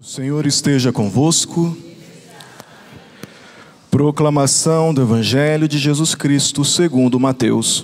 O Senhor esteja convosco. Proclamação do Evangelho de Jesus Cristo segundo Mateus.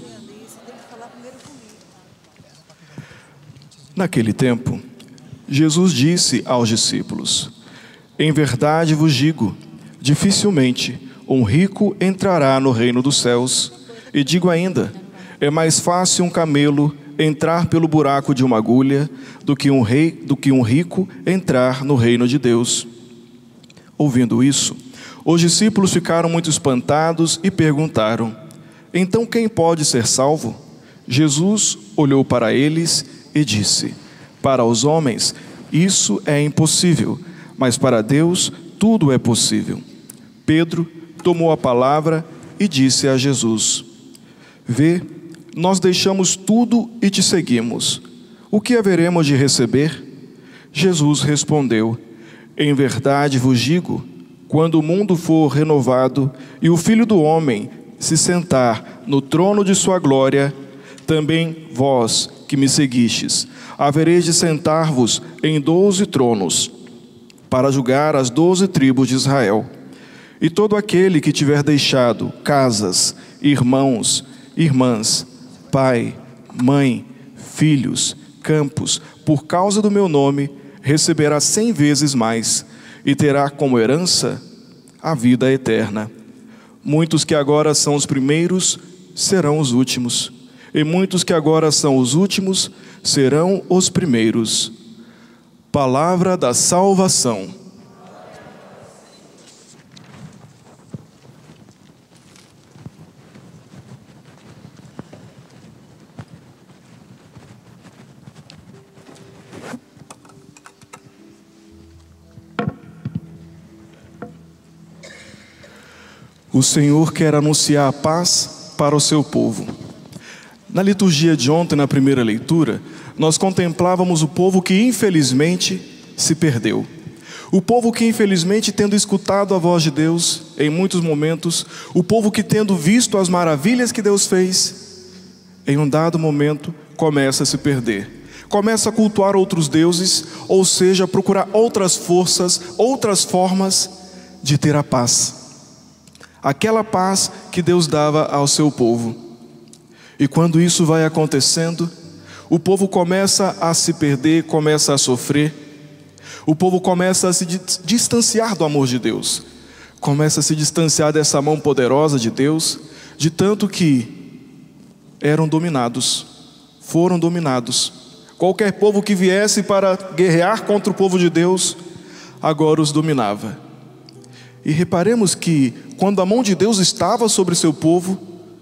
Naquele tempo, Jesus disse aos discípulos: Em verdade vos digo, dificilmente um rico entrará no reino dos céus. E digo ainda, é mais fácil um camelo entrar pelo buraco de uma agulha do que um rico entrar no reino de Deus. Ouvindo isso, os discípulos ficaram muito espantados e perguntaram: Então quem pode ser salvo? Jesus olhou para eles e disse: Para os homens isso é impossível, mas para Deus tudo é possível. Pedro tomou a palavra e disse a Jesus: Vê, nós deixamos tudo e te seguimos. O que haveremos de receber? Jesus respondeu: Em verdade vos digo, quando o mundo for renovado e o Filho do Homem se sentar no trono de sua glória, também vós que me seguistes, havereis de sentar-vos em 12 tronos, para julgar as 12 tribos de Israel. E todo aquele que tiver deixado casas, irmãos, irmãs, pai, mãe, filhos, campos, por causa do meu nome, receberá 100 vezes mais, e terá como herança a vida eterna. Muitos que agora são os primeiros serão os últimos, e muitos que agora são os últimos serão os primeiros. Palavra da salvação. O Senhor quer anunciar a paz para o seu povo. Na liturgia de ontem, na primeira leitura, nós contemplávamos o povo que infelizmente se perdeu. O povo que infelizmente, tendo escutado a voz de Deus em muitos momentos, o povo que tendo visto as maravilhas que Deus fez, em um dado momento começa a se perder. Começa a cultuar outros deuses, ou seja, procurar outras forças, outras formas de ter a paz. Aquela paz que Deus dava ao seu povo. E quando isso vai acontecendo, o povo começa a se perder, começa a sofrer. O povo começa a se distanciar do amor de Deus. Começa a se distanciar dessa mão poderosa de Deus, de tanto que eram dominados, foram dominados. Qualquer povo que viesse para guerrear contra o povo de Deus, agora os dominava. E reparemos que quando a mão de Deus estava sobre seu povo,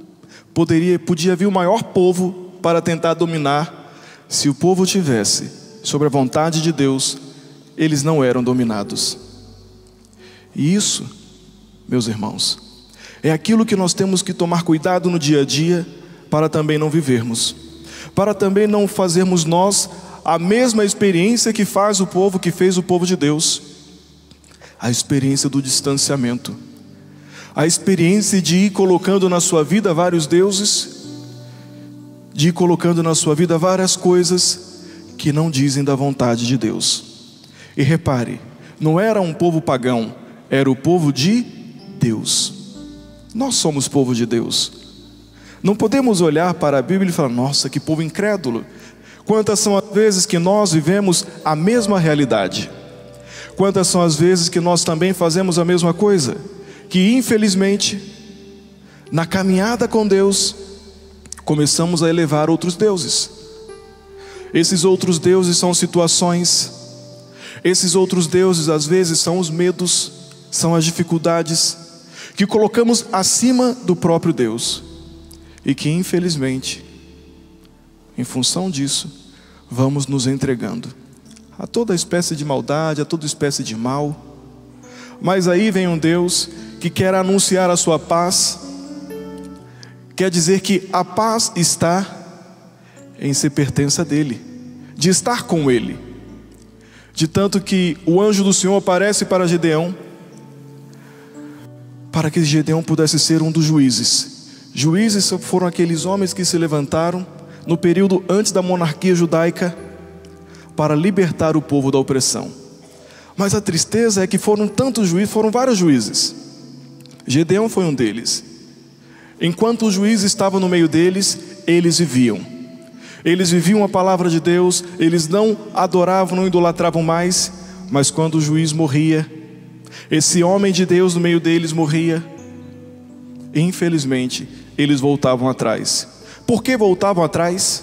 podia vir o maior povo para tentar dominar. Se o povo tivesse sobre a vontade de Deus, eles não eram dominados. E isso, meus irmãos, é aquilo que nós temos que tomar cuidado no dia a dia, para também não vivermos, para também não fazermos nós a mesma experiência que fez o povo de Deus. A experiência do distanciamento, a experiência de ir colocando na sua vida vários deuses, de ir colocando na sua vida várias coisas que não dizem da vontade de Deus. E repare, não era um povo pagão, era o povo de Deus. Nós somos povo de Deus. Não podemos olhar para a Bíblia e falar: nossa, que povo incrédulo. Quantas são as vezes que nós vivemos a mesma realidade? Quantas são as vezes que nós também fazemos a mesma coisa? Que infelizmente, na caminhada com Deus, começamos a elevar outros deuses. Esses outros deuses são situações. Esses outros deuses às vezes são os medos, são as dificuldades, que colocamos acima do próprio Deus. E que infelizmente, em função disso, vamos nos entregando a toda espécie de maldade, a toda espécie de mal. Mas aí vem um Deus que quer anunciar a sua paz, quer dizer que a paz está em ser pertença dele, de estar com ele. De tanto que o anjo do Senhor aparece para Gedeão, para que Gedeão pudesse ser um dos juízes. Juízes foram aqueles homens que se levantaram no período antes da monarquia judaica, para libertar o povo da opressão. Mas a tristeza é que foram tantos juízes, foram vários juízes. Gedeão foi um deles. Enquanto o juiz estava no meio deles, eles viviam. Eles viviam a palavra de Deus, eles não adoravam, não idolatravam mais. Mas quando o juiz morria, esse homem de Deus no meio deles morria, infelizmente, eles voltavam atrás. Por que voltavam atrás?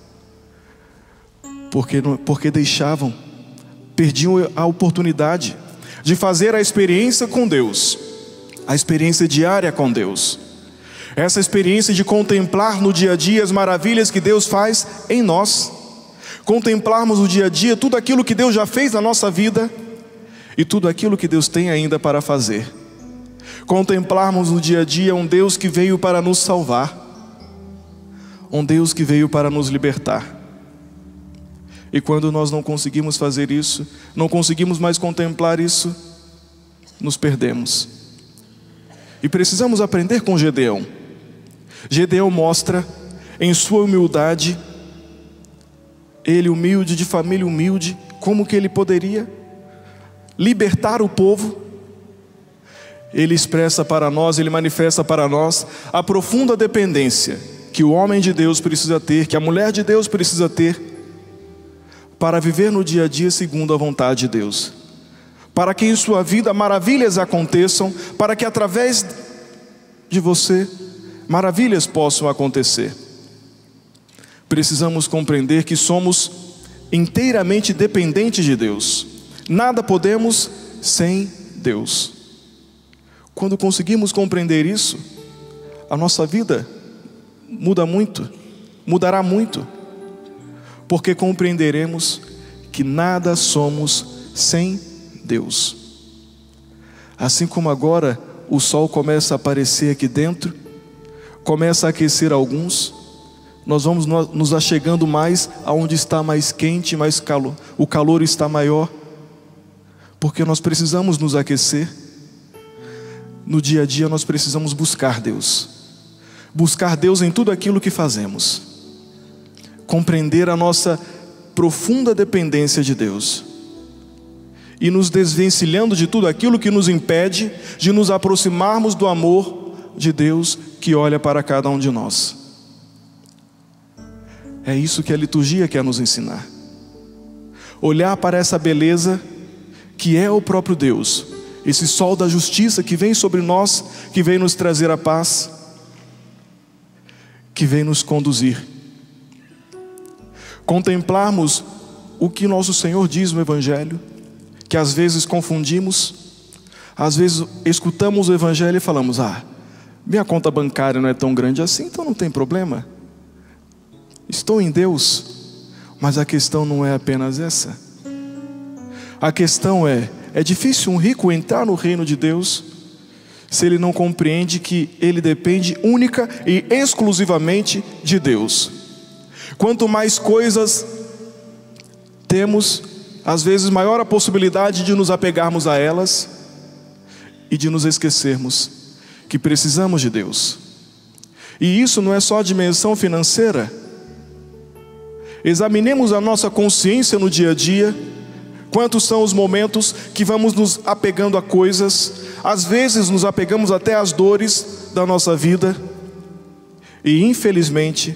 Porque deixavam, perdiam a oportunidade de fazer a experiência com Deus, a experiência diária com Deus, essa experiência de contemplar no dia a dia as maravilhas que Deus faz em nós, contemplarmos no dia a dia tudo aquilo que Deus já fez na nossa vida e tudo aquilo que Deus tem ainda para fazer, contemplarmos no dia a dia um Deus que veio para nos salvar, um Deus que veio para nos libertar. E quando nós não conseguimos fazer isso, não conseguimos mais contemplar isso, nos perdemos. E precisamos aprender com Gedeão. Gedeão mostra em sua humildade, ele humilde, de família humilde, como que ele poderia libertar o povo. Ele expressa para nós, ele manifesta para nós a profunda dependência que o homem de Deus precisa ter, que a mulher de Deus precisa ter, para viver no dia a dia segundo a vontade de Deus, para que em sua vida maravilhas aconteçam, para que através de você maravilhas possam acontecer. Precisamos compreender que somos inteiramente dependentes de Deus, nada podemos sem Deus. Quando conseguimos compreender isso, a nossa vida mudará muito, porque compreenderemos que nada somos sem Deus. Assim como agora o sol começa a aparecer aqui dentro, começa a aquecer alguns, nós vamos nos achegando mais aonde está mais quente, mais calor, o calor está maior, porque nós precisamos nos aquecer. No dia a dia nós precisamos buscar Deus em tudo aquilo que fazemos, compreender a nossa profunda dependência de Deus e nos desvencilhando de tudo aquilo que nos impede de nos aproximarmos do amor de Deus que olha para cada um de nós. É isso que a liturgia quer nos ensinar, olhar para essa beleza que é o próprio Deus, esse sol da justiça que vem sobre nós, que vem nos trazer a paz, que vem nos conduzir. Contemplarmos o que nosso Senhor diz no Evangelho, que às vezes confundimos, às vezes escutamos o Evangelho e falamos: minha conta bancária não é tão grande assim, então não tem problema, estou em Deus. Mas a questão não é apenas essa. A questão é difícil um rico entrar no reino de Deus se ele não compreende que ele depende única e exclusivamente de Deus. Quanto mais coisas temos, às vezes maior a possibilidade de nos apegarmos a elas e de nos esquecermos que precisamos de Deus. E isso não é só a dimensão financeira. Examinemos a nossa consciência no dia a dia. Quantos são os momentos que vamos nos apegando a coisas, às vezes nos apegamos até às dores da nossa vida, e infelizmente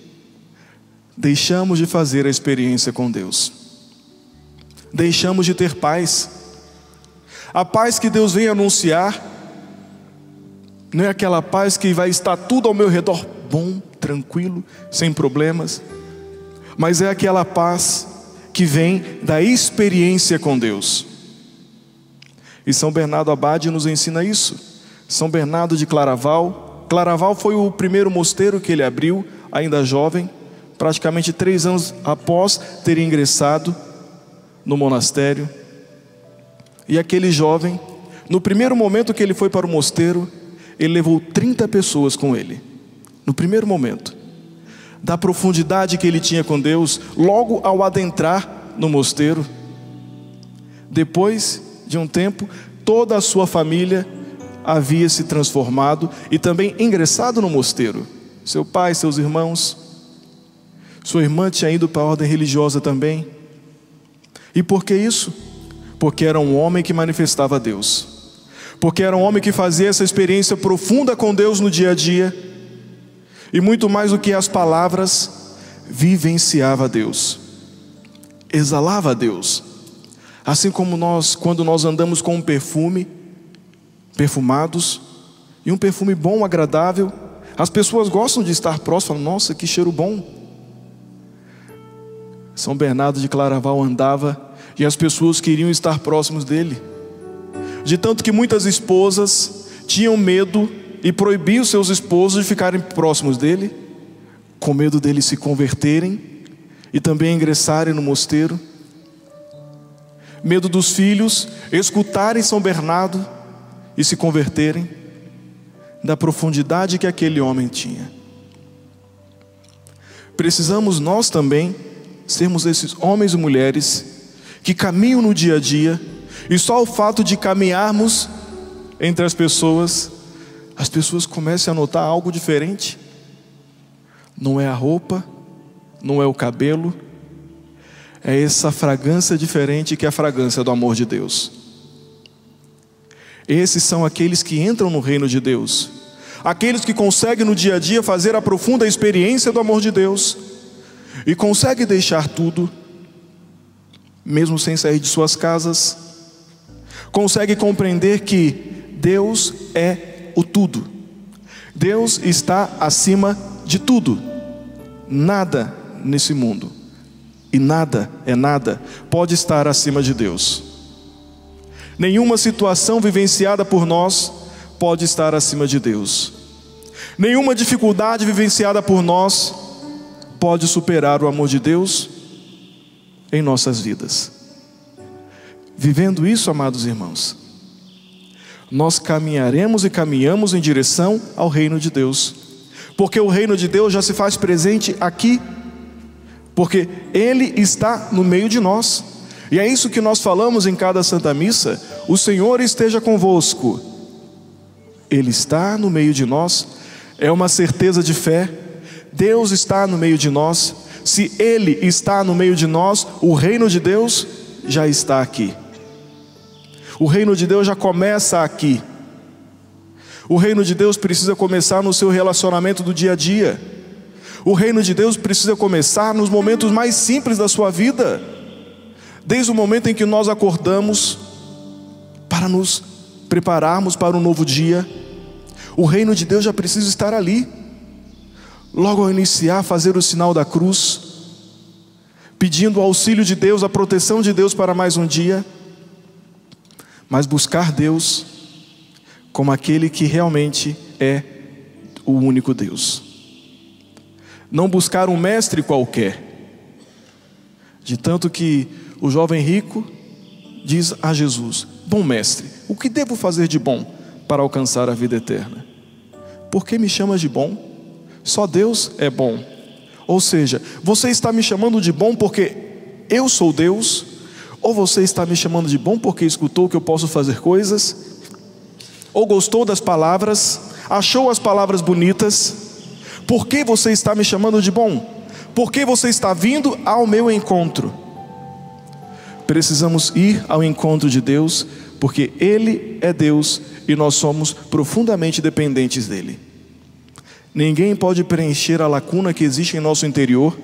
deixamos de fazer a experiência com Deus, deixamos de ter paz. A paz que Deus vem anunciar não é aquela paz que vai estar tudo ao meu redor bom, tranquilo, sem problemas, mas é aquela paz que vem da experiência com Deus. E São Bernardo Abade nos ensina isso. São Bernardo de Claraval. Claraval foi o primeiro mosteiro que ele abriu, ainda jovem, praticamente 3 anos após ter ingressado no monastério. E aquele jovem, no primeiro momento que ele foi para o mosteiro, ele levou 30 pessoas com ele. No primeiro momento, da profundidade que ele tinha com Deus, logo ao adentrar no mosteiro. Depois de um tempo, toda a sua família havia se transformado e também ingressado no mosteiro. Seu pai, seus irmãos, sua irmã tinha ido para a ordem religiosa também. E por que isso? Porque era um homem que manifestava Deus, porque era um homem que fazia essa experiência profunda com Deus no dia a dia, e muito mais do que as palavras, vivenciava Deus, exalava Deus. Assim como nós, quando nós andamos com um perfume, perfumados, e um perfume bom, agradável, as pessoas gostam de estar próximas, falam: nossa, que cheiro bom. São Bernardo de Claraval andava e as pessoas queriam estar próximos dele, de tanto que muitas esposas tinham medo e proibiam seus esposos de ficarem próximos dele, com medo deles se converterem e também ingressarem no mosteiro. Medo dos filhos escutarem São Bernardo e se converterem, da profundidade que aquele homem tinha. Precisamos nós também sermos esses homens e mulheres que caminham no dia a dia, e só o fato de caminharmos entre as pessoas começam a notar algo diferente. Não é a roupa, não é o cabelo, é essa fragrância diferente que é a fragrância do amor de Deus. Esses são aqueles que entram no reino de Deus, aqueles que conseguem no dia a dia fazer a profunda experiência do amor de Deus, e conseguem deixar tudo, mesmo sem sair de suas casas, conseguem compreender que Deus é o tudo, Deus está acima de tudo. Nada nesse mundo, e nada é nada, pode estar acima de Deus. Nenhuma situação vivenciada por nós pode estar acima de Deus. Nenhuma dificuldade vivenciada por nós pode superar o amor de Deus em nossas vidas. Vivendo isso, amados irmãos, nós caminharemos e caminhamos em direção ao reino de Deus, porque o reino de Deus já se faz presente aqui, porque Ele está no meio de nós. E é isso que nós falamos em cada Santa Missa: o Senhor esteja convosco. Ele está no meio de nós, é uma certeza de fé. Deus está no meio de nós. Se Ele está no meio de nós, o reino de Deus já está aqui. O reino de Deus já começa aqui. O reino de Deus precisa começar no seu relacionamento do dia a dia. O reino de Deus precisa começar nos momentos mais simples da sua vida, desde o momento em que nós acordamos para nos prepararmos para um novo dia. O reino de Deus já precisa estar ali. Logo ao iniciar, fazer o sinal da cruz, pedindo o auxílio de Deus, a proteção de Deus para mais um dia, mas buscar Deus como aquele que realmente é o único Deus. Não buscar um mestre qualquer, de tanto que o jovem rico diz a Jesus: bom mestre, o que devo fazer de bom para alcançar a vida eterna? Por que me chamas de bom? Só Deus é bom. Ou seja, você está me chamando de bom porque eu sou Deus? Ou você está me chamando de bom porque escutou que eu posso fazer coisas? Ou gostou das palavras, achou as palavras bonitas? Por que você está me chamando de bom? Por que você está vindo ao meu encontro? Precisamos ir ao encontro de Deus, porque Ele é Deus e nós somos profundamente dependentes dEle. Ninguém pode preencher a lacuna que existe em nosso interior,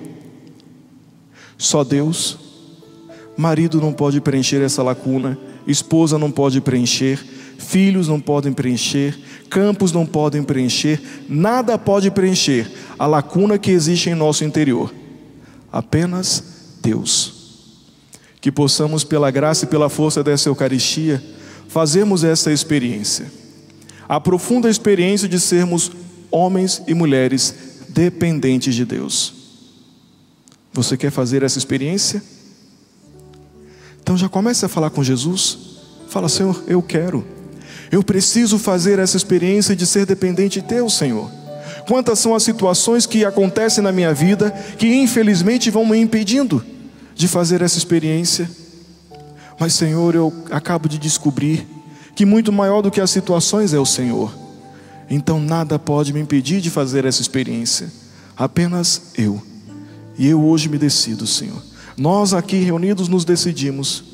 só Deus. Marido não pode preencher essa lacuna, esposa não pode preencher, filhos não podem preencher, campos não podem preencher, nada pode preencher a lacuna que existe em nosso interior, apenas Deus. Que possamos, pela graça e pela força dessa Eucaristia, fazermos essa experiência, a profunda experiência de sermos homens e mulheres dependentes de Deus. Você quer fazer essa experiência? Então já comece a falar com Jesus. Fala: Senhor, eu quero. Eu preciso fazer essa experiência de ser dependente de Deus, Senhor. Quantas são as situações que acontecem na minha vida que infelizmente vão me impedindo de fazer essa experiência. Mas, Senhor, eu acabo de descobrir que muito maior do que as situações é o Senhor. Então nada pode me impedir de fazer essa experiência, apenas eu. E eu hoje me decido, Senhor. Nós aqui reunidos nos decidimos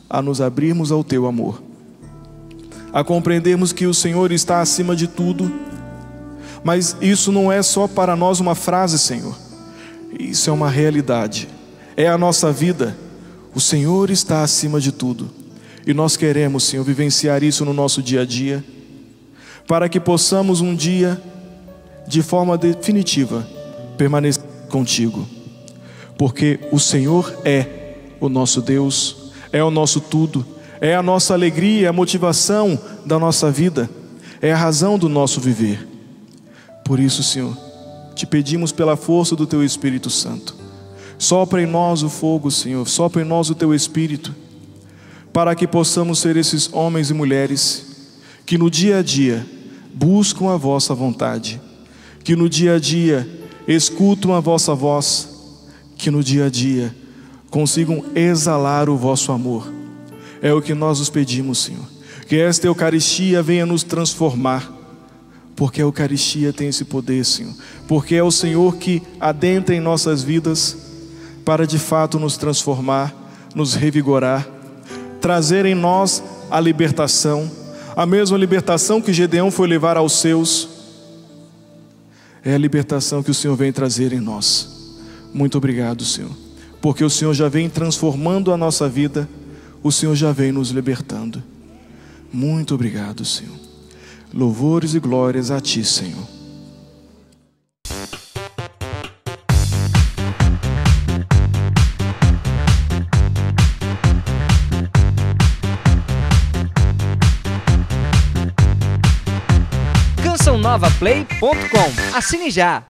a nos abrirmos ao Teu amor, a compreendermos que o Senhor está acima de tudo. Mas isso não é só para nós uma frase, Senhor. Isso é uma realidade, é a nossa vida. O Senhor está acima de tudo. E nós queremos, Senhor, vivenciar isso no nosso dia a dia, para que possamos um dia, de forma definitiva, permanecer contigo. Porque o Senhor é o nosso Deus, é o nosso tudo, é a nossa alegria, é a motivação da nossa vida, é a razão do nosso viver. Por isso, Senhor, te pedimos pela força do Teu Espírito Santo. Sopra em nós o fogo, Senhor, sopra em nós o Teu Espírito, para que possamos ser esses homens e mulheres que no dia a dia buscam a vossa vontade, que no dia a dia escutam a vossa voz, que no dia a dia consigam exalar o vosso amor. É o que nós os pedimos, Senhor, que esta Eucaristia venha nos transformar, porque a Eucaristia tem esse poder, Senhor, porque é o Senhor que adentra em nossas vidas para de fato nos transformar, nos revigorar, trazer em nós a libertação, a mesma libertação que Gedeão foi levar aos seus, é a libertação que o Senhor vem trazer em nós. Muito obrigado, Senhor, porque o Senhor já vem transformando a nossa vida, o Senhor já vem nos libertando. Muito obrigado, Senhor. Louvores e glórias a Ti, Senhor. CançãoNovaPlay.com. Assine já!